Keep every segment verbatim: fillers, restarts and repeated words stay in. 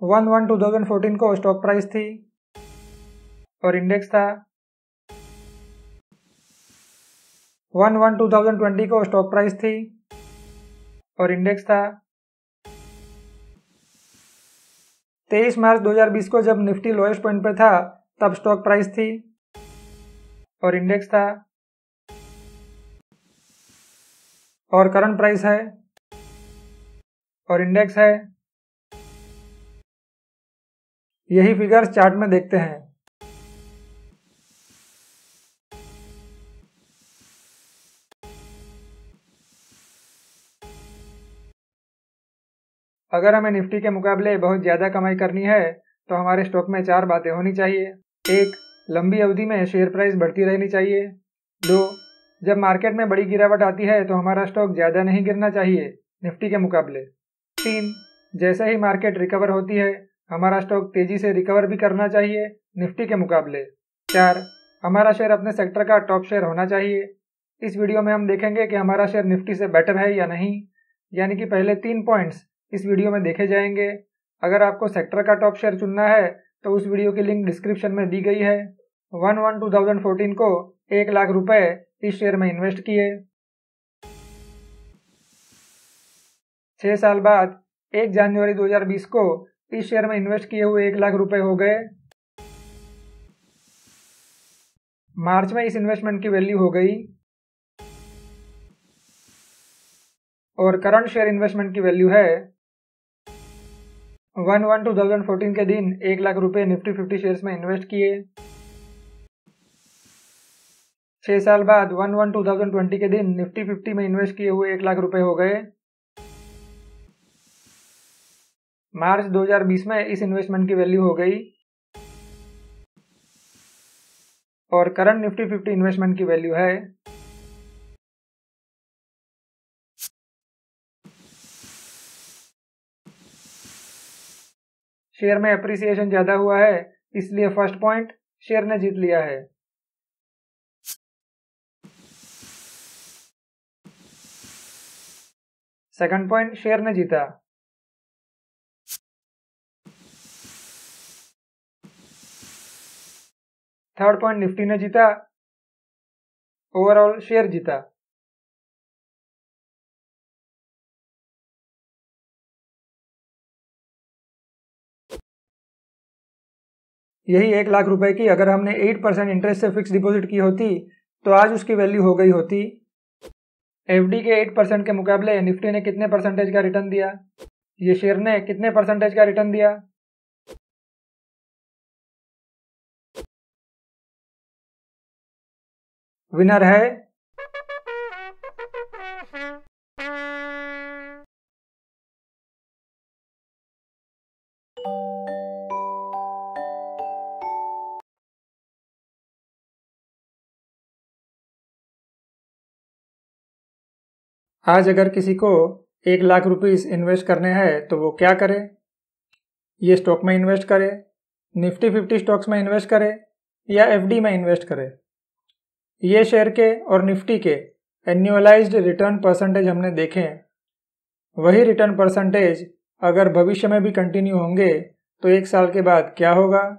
One one two thousand fourteen को stock price थी और इंडेक्स था। One one two thousand twenty को स्टॉक प्राइस थी और इंडेक्स था। तेईस मार्च दो हज़ार बीस को जब निफ्टी लोएस्ट पॉइंट पे था तब स्टॉक प्राइस थी और इंडेक्स था। और करंट प्राइस है और इंडेक्स है। यही फिगर्स चार्ट में देखते हैं। अगर हमें निफ्टी के मुकाबले बहुत ज़्यादा कमाई करनी है तो हमारे स्टॉक में चार बातें होनी चाहिए। एक, लंबी अवधि में शेयर प्राइस बढ़ती रहनी चाहिए। दो, जब मार्केट में बड़ी गिरावट आती है तो हमारा स्टॉक ज़्यादा नहीं गिरना चाहिए निफ्टी के मुकाबले। तीन, जैसे ही मार्केट रिकवर होती है हमारा स्टॉक तेज़ी से रिकवर भी करना चाहिए निफ्टी के मुकाबले। चार, हमारा शेयर अपने सेक्टर का टॉप शेयर होना चाहिए। इस वीडियो में हम देखेंगे कि हमारा शेयर निफ्टी से बेटर है या नहीं, यानी कि पहले तीन पॉइंट्स इस वीडियो में देखे जाएंगे। अगर आपको सेक्टर का टॉप शेयर चुनना है तो उस वीडियो की लिंक डिस्क्रिप्शन में दी गई है। One one two thousand fourteen को एक लाख रुपए इस शेयर में इन्वेस्ट किए। छह साल बाद एक जनवरी दो हज़ार बीस को इस शेयर में इन्वेस्ट किए हुए एक लाख रुपए हो गए। मार्च में इस इन्वेस्टमेंट की वैल्यू हो गई और करंट शेयर इन्वेस्टमेंट की वैल्यू है one one two thousand fourteen के दिन एक लाख रुपए निफ्टी फिफ्टी शेयर्स में इन्वेस्ट किए। छह साल बाद one one two thousand twenty के दिन निफ्टी फिफ्टी में इन्वेस्ट किए हुए एक लाख रुपए हो गए। मार्च दो हज़ार बीस में इस इन्वेस्टमेंट की वैल्यू हो गई और करंट निफ्टी फिफ्टी इन्वेस्टमेंट की वैल्यू है शेयर में अप्रिसिएशन ज्यादा हुआ है, इसलिए फर्स्ट पॉइंट शेयर ने जीत लिया है। सेकंड पॉइंट शेयर ने जीता। थर्ड पॉइंट निफ्टी ने जीता। ओवरऑल शेयर जीता। यही एक लाख रुपए की अगर हमने एट परसेंट इंटरेस्ट से फिक्स डिपॉजिट की होती तो आज उसकी वैल्यू हो गई होती। एफडी के एट परसेंट के मुकाबले निफ्टी ने कितने परसेंटेज का रिटर्न दिया? ये शेयर ने कितने परसेंटेज का रिटर्न दिया? विनर है आज अगर किसी को एक लाख रुपीस इन्वेस्ट करने हैं तो वो क्या करे? ये स्टॉक में इन्वेस्ट करे, निफ्टी फिफ्टी स्टॉक्स में इन्वेस्ट करे या एफडी में इन्वेस्ट करे? ये शेयर के और निफ्टी के एन्युअलाइज्ड रिटर्न परसेंटेज हमने देखे हैं। वही रिटर्न परसेंटेज अगर भविष्य में भी कंटिन्यू होंगे तो एक साल के बाद क्या होगा?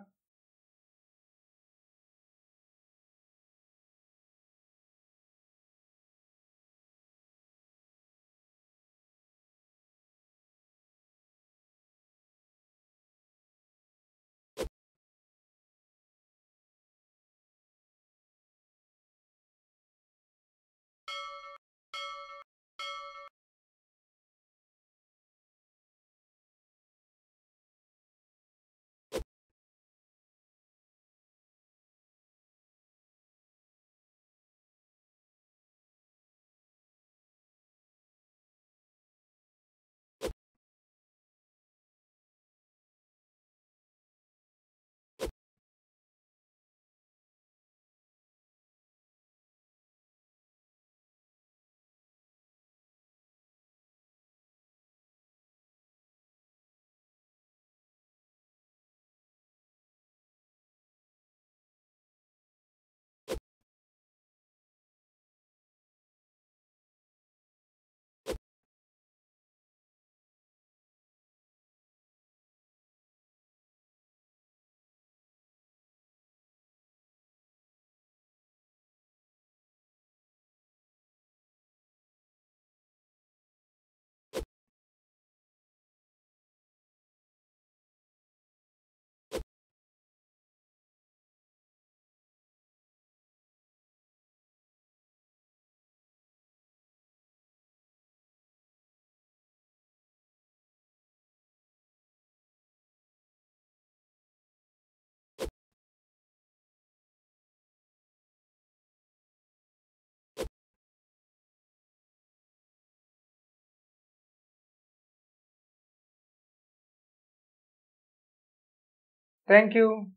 Thank you.